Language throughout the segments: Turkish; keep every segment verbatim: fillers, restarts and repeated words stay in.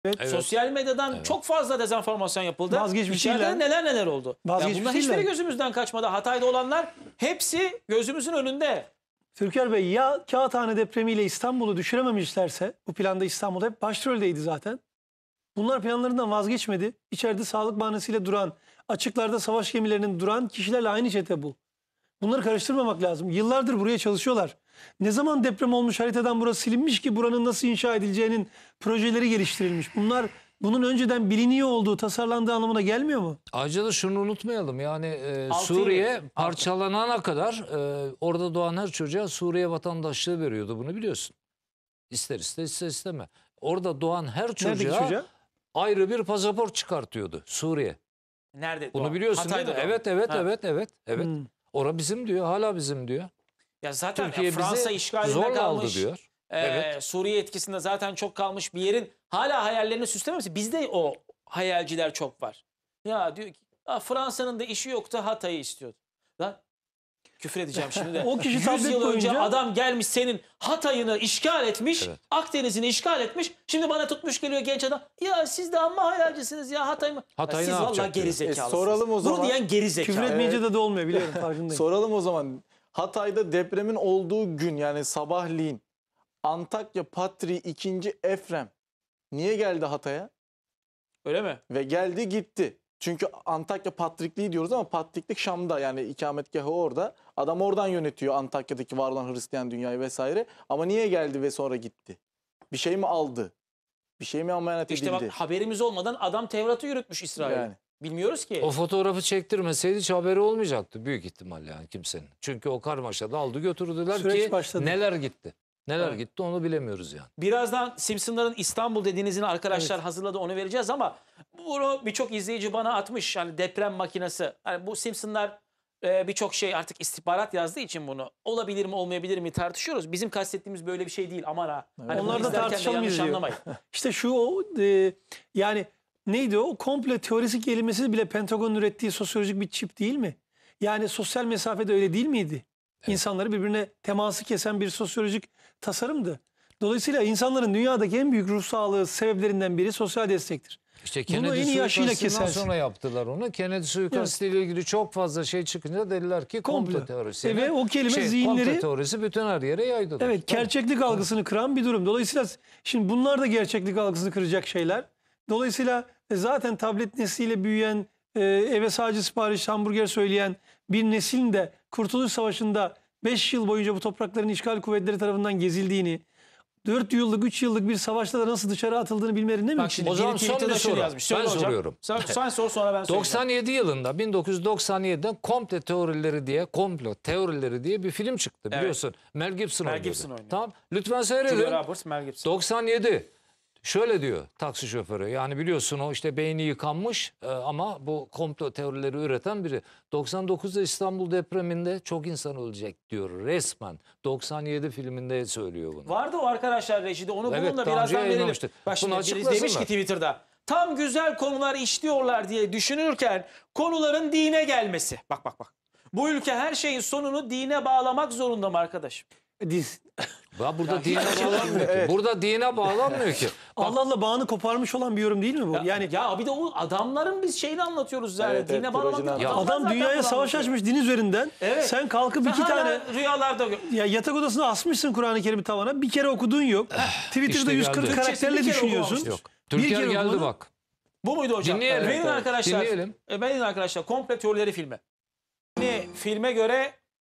Evet. Evet. Sosyal medyadan Evet. çok fazla dezenformasyon yapıldı. Vazgeçmiş İçeride değiller. neler neler oldu. Vazgeçmiş Ya bunlar hiçbiri değiller. gözümüzden kaçmadı. Hatay'da olanlar hepsi gözümüzün önünde. Türker Bey, ya Kağıthane depremiyle İstanbul'u düşürememişlerse, bu planda İstanbul hep başroldeydi zaten. Bunlar planlarından vazgeçmedi. İçeride sağlık bahanesiyle duran, açıklarda savaş gemilerinin duran kişilerle aynı çete bu. Bunları karıştırmamak lazım. Yıllardır buraya çalışıyorlar. Ne zaman deprem olmuş, haritadan burası silinmiş ki buranın nasıl inşa edileceğinin projeleri geliştirilmiş. Bunlar bunun önceden biliniyor olduğu, tasarlandığı anlamına gelmiyor mu? Ayrıca da şunu unutmayalım, yani e, Altı Suriye yıl. parçalanana kadar e, orada doğan her çocuğa Suriye vatandaşlığı veriyordu, bunu biliyorsun. İster ister ister isteme. Orada doğan her Neredeki çocuğa çocuğa? ayrı bir pasaport çıkartıyordu Suriye. Nerede? Bunu doğan? biliyorsun Hatay'da değil mi? doğan. Evet evet Ha. evet evet evet. Hmm. Ora bizim diyor, hala bizim diyor. Ya zaten Türkiye ya Fransa bizi işgalinde zorla aldı kalmış. diyor. Ee, Evet. Suriye etkisinde zaten çok kalmış bir yerin hala hayallerini süslememesi. Bizde o hayalciler çok var. Ya diyor ki Fransa'nın da işi yoktu, Hatay'ı istiyordu. Lan küfür edeceğim şimdi de. O kişi yüz tablet yıl önce boyunca- adam gelmiş senin Hatay'ını işgal etmiş, Evet. Akdeniz'ini işgal etmiş. Şimdi bana tutmuş geliyor genç adam. Ya siz de amma hayalcisiniz ya Hatay mı? Hatay Ya ne siz vallahi yapacak diyor. geri zekalısınız. E, soralım o zaman. Bunu diyen geri zekalı. Küfür etmeyince de de olmuyor, biliyorum, farkındayım. Soralım o zaman. Hatay'da depremin olduğu gün, yani sabahleyin, Antakya Patri ikinci. Efrem niye geldi Hatay'a? Öyle mi? Ve geldi gitti. Çünkü Antakya Patrikliği diyoruz ama Patriklik Şam'da, yani ikametgahı orada. Adam oradan yönetiyor Antakya'daki var olan Hristiyan dünyayı vesaire. Ama niye geldi ve sonra gitti? Bir şey mi aldı? Bir şey mi emanet İşte edildi? bak, haberimiz olmadan adam Tevrat'ı yürütmüş İsrail'e. Yani. Bilmiyoruz ki. O fotoğrafı çektirmeseydi hiç haberi olmayacaktı büyük ihtimal, yani kimsenin. Çünkü o karmaşada aldı götürdüler Süreç ki başladı. neler gitti. Neler Evet. gitti onu bilemiyoruz yani. Birazdan Simpsonların İstanbul dediğinizin arkadaşlar hazırladı, onu vereceğiz ama bunu birçok izleyici bana atmış. Yani deprem makinesi. Yani bu Simpsonlar e, birçok şey artık istihbarat yazdığı için bunu olabilir mi olmayabilir mi tartışıyoruz. Bizim kastettiğimiz böyle bir şey değil, aman ha. Hani bunu Onlar da izlerken de tartışalım yanlış izliyor. anlamayın. İşte şu o, e, yani neydi o? Komple teorisi kelimesi bile Pentagon'un ürettiği sosyolojik bir çip değil mi? Yani sosyal mesafede öyle değil miydi? İnsanları birbirine teması kesen bir sosyolojik tasarımdı. Dolayısıyla insanların dünyadaki en büyük ruh sağlığı sebeplerinden biri sosyal destektir. İşte Bunu Kennedy en iyi aşıyla suikastından kesersin. sonra yaptılar onu. Kennedy suikastıyla ilgili çok fazla şey çıkınca dediler ki komplo Komplo. teorisi. E ve o kelime şey, zihinleri- komplo teorisi bütün her yere yaydılar. Evet, Tabii. gerçeklik algısını kıran bir durum. Dolayısıyla şimdi bunlar da gerçeklik algısını kıracak şeyler. Dolayısıyla e, zaten tablet nesliyle büyüyen, e, eve sadece sipariş hamburger söyleyen bir neslin de Kurtuluş Savaşı'nda beş yıl boyunca bu toprakların işgal kuvvetleri tarafından gezildiğini, dört yıllık, üç yıllık bir savaşta da nasıl dışarı atıldığını bilmeleri ne Bak mümkün? şimdi O zaman biri son Twitter'da bir şunu soru. yazmış. Ben Söyle hocam. soruyorum. Sen, sen sor, sonra ben söyleyeceğim. doksan yedi yılında bin dokuz yüz doksan yedide komplo teorileri diye komplo teorileri diye bir film çıktı Evet. biliyorsun. Mel Gibson Mel oynuyordu. Gibson oynuyor. Tamam. Lütfen Julia seyredin. Roberts, Mel Gibson. doksan yedi. Şöyle diyor taksi şoförü. Yani biliyorsun o işte beyni yıkanmış e, ama bu komplo teorileri üreten biri. doksan dokuzda İstanbul depreminde çok insan ölecek diyor resmen. doksan yedi filminde söylüyor bunu. Vardı o arkadaşlar rejide. Onu Evet, bulun da daha önce birazdan verelim. yayınlamıştık. Bak şimdi Bunu birisi açıklasınlar. demiş ki Twitter'da tam güzel konular işliyorlar diye düşünürken konuların dine gelmesi. Bak bak bak. Bu ülke her şeyin sonunu dine bağlamak zorunda mı arkadaşım? Diz- Ya burada dine bağlanmıyor ki. Evet. Burada dine bağlanmıyor ki. Allah Allah bağını koparmış olan bir yorum değil mi bu? Ya, Yani ya bir de o adamların biz şeyini anlatıyoruz zaten. Evet, dine evet, bağlamak projeler. yok. Ya Adamlar adam zaten dünyaya bunu savaş anlatıyor. açmış deniz üzerinden. Evet. Sen kalkıp Sen iki hala tane rüyalarda gör. ya yatak odasına asmışsın Kur'an-ı Kerim'i tavana. Bir kere okuduğun yok. Twitter'da işte yüz kırk geldi. karakterle Türkçesi bir kere düşünüyorsun. okumamıştır. Yok. Bir Türkiye kere geldi okumadı. bak. Bu muydu hocam? Dinleyelim. Benim Evet, arkadaşlar. dinleyelim. E, benim arkadaşlar komple teorileri filmi. Yani filme göre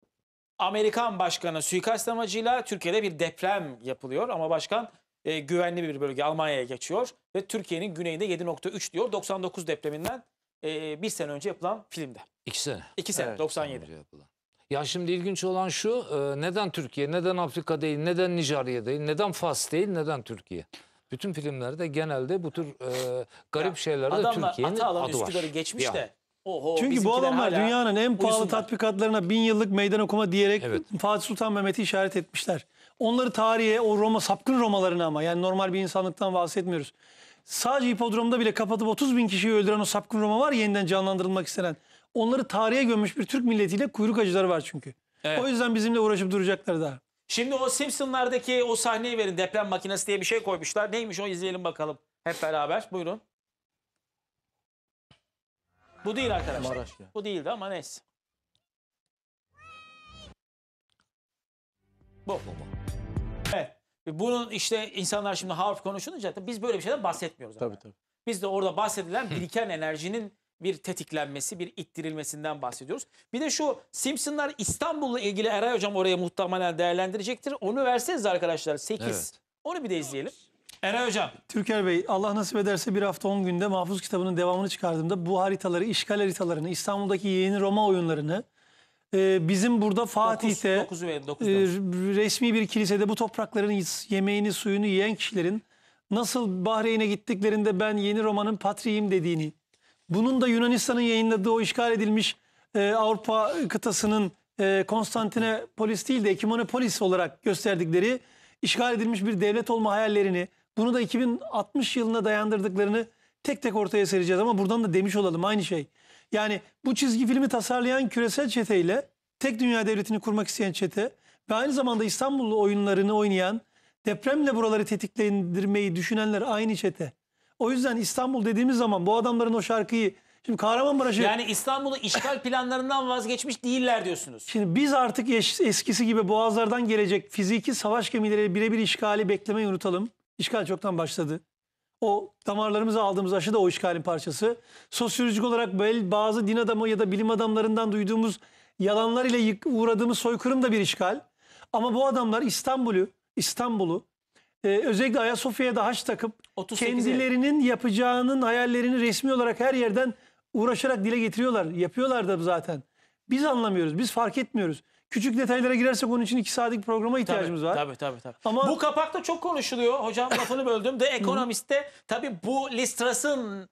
Amerikan başkanı suikast amacıyla Türkiye'de bir deprem yapılıyor ama başkan e, güvenli bir bölge Almanya'ya geçiyor ve Türkiye'nin güneyinde yedi nokta üç diyor. doksan dokuz depreminden e, bir sene önce yapılan filmde. İki sene. İki sene Evet, doksan yedi. Önce yapılan. Ya şimdi ilginç olan şu, e, neden Türkiye, neden Afrika değil, neden Nijerya değil, neden Fas değil, neden Türkiye? Bütün filmlerde genelde bu tür e, garip Ya, şeylerde Adamlar Türkiye'nin ata alan adı var. Üsküdar'ı geçmiş Ya. de. Oho, Çünkü bu bizimkiler adamlar hala dünyanın en pahalı uyusunlar. tatbikatlarına bin yıllık meydan okuma diyerek Evet. Fatih Sultan Mehmet'i işaret etmişler. Onları tarihe, o Roma sapkın Romalarına, ama yani normal bir insanlıktan bahsetmiyoruz. Sadece hipodromda bile kapatıp otuz bin kişiyi öldüren o sapkın Roma var ya, yeniden canlandırılmak istenen. Onları tarihe gömmüş bir Türk milletiyle kuyruk acıları var çünkü. Evet. O yüzden bizimle uğraşıp duracaklar daha. Şimdi o Simpsonlardaki o sahneyi verin. Deprem makinesi diye bir şey koymuşlar. Neymiş o, izleyelim bakalım. Hep beraber buyurun. Bu değil arkadaşlar. Maraş ya. Bu değildi ama neyse. Bu. Evet. Bunun işte insanlar şimdi harf konuşunca tabii biz böyle bir şeyden bahsetmiyoruz. Tabii ama. tabii. Biz de orada bahsedilen biriken enerjinin bir tetiklenmesi, bir ittirilmesinden bahsediyoruz. Bir de şu Simpsonlar İstanbul'la ilgili Eray Hocam oraya muhtemelen değerlendirecektir. Onu verseniz arkadaşlar sekiz. Evet. Onu bir de izleyelim. Eray Hocam. Türker Bey, Allah nasip ederse bir hafta on günde Mahfuz kitabının devamını çıkardığımda bu haritaları, işgal haritalarını, İstanbul'daki yeni Roma oyunlarını, e, bizim burada Fatih'te dokuzu ve e, dokuzda. resmi bir kilisede bu toprakların yemeğini, suyunu yiyen kişilerin nasıl Bahreyn'e gittiklerinde ben yeni Roma'nın patriyim dediğini, bunun da Yunanistan'ın yayınladığı o işgal edilmiş e, Avrupa kıtasının e, Konstantinopolis değil de Ekimanopolis olarak gösterdikleri işgal edilmiş bir devlet olma hayallerini, bunu da iki bin altmış yılına dayandırdıklarını tek tek ortaya sereceğiz. Ama buradan da demiş olalım aynı şey. Yani bu çizgi filmi tasarlayan küresel çeteyle tek dünya devletini kurmak isteyen çete ve aynı zamanda İstanbul oyunlarını oynayan, depremle buraları tetiklendirmeyi düşünenler aynı çete. O yüzden İstanbul dediğimiz zaman bu adamların o şarkıyı, şimdi Kahramanmaraş'ı, Yani İstanbul'u işgal planlarından vazgeçmiş değiller diyorsunuz. şimdi biz artık eş- eskisi gibi boğazlardan gelecek fiziki savaş gemileri birebir işgali beklemeyi unutalım. İşgal çoktan başladı. O damarlarımıza aldığımız aşı da o işgalin parçası. Sosyolojik olarak böyle bazı din adamı ya da bilim adamlarından duyduğumuz yalanlar ile yık- uğradığımız soykırım da bir işgal. Ama bu adamlar İstanbul'u, İstanbul'u e, özellikle Ayasofya'ya da haç takıp otuz sekiz kendilerinin yapacağının hayallerini resmi olarak her yerden uğraşarak dile getiriyorlar. Yapıyorlar da zaten. Biz anlamıyoruz, biz fark etmiyoruz. Küçük detaylara girersek onun için iki saatlik programa ihtiyacımız var. Tabii tabii tabii. Ama- Bu kapakta çok konuşuluyor. Hocam lafını böldüm. The Economist'te tabii bu Liz Truss'ın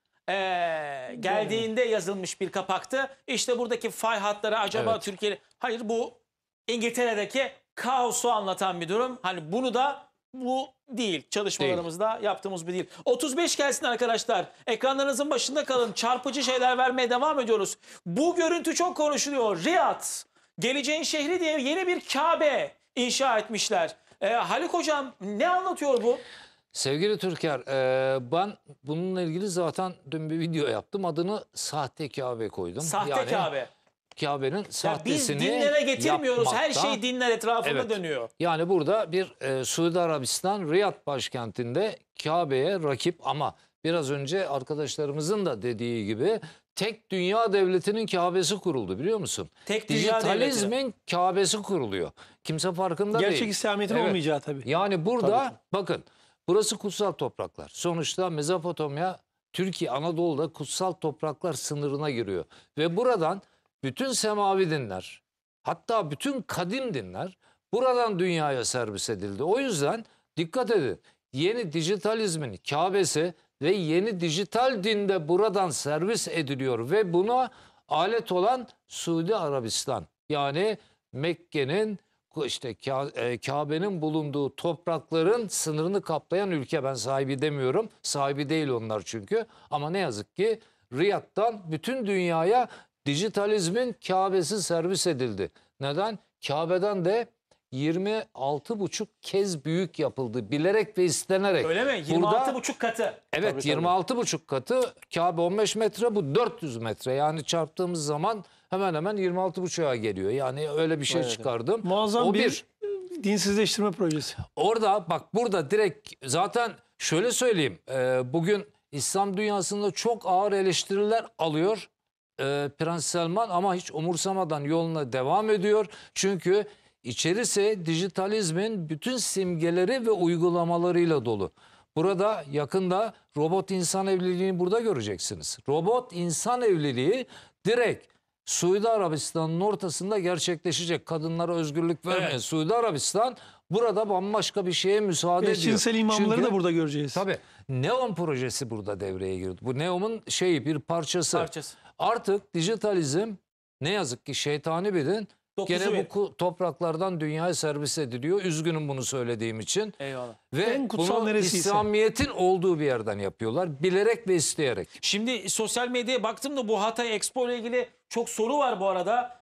eee, geldiğinde yazılmış bir kapaktı. İşte buradaki fay hatları acaba Evet. Türkiye... Hayır, bu İngiltere'deki kaosu anlatan bir durum. Hani bunu da bu değil. Çalışmalarımızda yaptığımız bir değil. otuz beş gelsin arkadaşlar. Ekranlarınızın başında kalın. Çarpıcı şeyler vermeye devam ediyoruz. Bu görüntü çok konuşuluyor. Riyad, geleceğin şehri diye yeni bir Kabe inşa etmişler. Ee, Haluk Hocam ne anlatıyor bu? Sevgili Türker, e, ben bununla ilgili zaten dün bir video yaptım. Adını Sahte Kabe koydum. Sahte Yani Kabe. Kabe'nin Ya biz sahtesini dinlere getirmiyoruz. Her yapmakta- şey dinler etrafında Evet. dönüyor. Yani burada bir e, Suudi Arabistan Riyad başkentinde Kabe'ye rakip ama biraz önce arkadaşlarımızın da dediği gibi tek dünya devletinin Kabe'si kuruldu, biliyor musun? Tek dünya devleti. Dijitalizmin Kabe'si kuruluyor. Kimse farkında değil. Gerçek İslamiyet'in Evet. olmayacağı tabii. Yani burada Tabii. bakın, burası kutsal topraklar. Sonuçta Mezopotamya, Türkiye, Anadolu'da kutsal topraklar sınırına giriyor. Ve buradan bütün semavi dinler, hatta bütün kadim dinler buradan dünyaya servis edildi. O yüzden dikkat edin, yeni dijitalizmin Kabe'si ve yeni dijital din de buradan servis ediliyor. Ve buna alet olan Suudi Arabistan, yani Mekke'nin, işte Ka- e, Kabe'nin bulunduğu toprakların sınırını kaplayan ülke. Ben sahibi demiyorum. Sahibi değil onlar çünkü. Ama ne yazık ki Riyad'dan bütün dünyaya dijitalizmin Kabe'si servis edildi. Neden? Kabe'den de yirmi altı buçuk kez büyük yapıldı. Bilerek ve istenerek. Öyle mi? yirmi Burada- altı buçuk katı. Evet, Tabii, tabii. yirmi altı buçuk katı. Kabe on beş metre, bu dört yüz metre. Yani çarptığımız zaman hemen hemen yirmi altı buçuğa geliyor. Yani öyle bir şey Evet. çıkardım. Muazzam O bir, bir. dinsizleştirme projesi. Orada bak, burada direkt zaten şöyle söyleyeyim. e, bugün İslam dünyasında çok ağır eleştiriler alıyor e, Prens Selman, ama hiç umursamadan yoluna devam ediyor. Çünkü içerisi dijitalizmin bütün simgeleri ve uygulamalarıyla dolu. Burada yakında robot insan evliliğini burada göreceksiniz. Robot insan evliliği direkt Suudi Arabistan'ın ortasında gerçekleşecek. Kadınlara özgürlük vermeyen Evet. Suudi Arabistan burada bambaşka bir şeye müsaade ediyor. Eşcinsel imamları Çünkü- da burada göreceğiz. Tabii NEOM projesi burada devreye girdi. Bu NEOM'un şeyi, bir parçası. Parçası. Artık dijitalizm ne yazık ki şeytani bir din. Dokuzu Gene bir. bu ku- topraklardan dünyaya servis ediliyor. Üzgünüm bunu söylediğim için. Eyvallah. Ve En kutsal bunu neresiyse. İslamiyet'in olduğu bir yerden yapıyorlar. Bilerek ve isteyerek. Şimdi sosyal medyaya baktım da bu Hatay Expo ile ilgili çok soru var bu arada.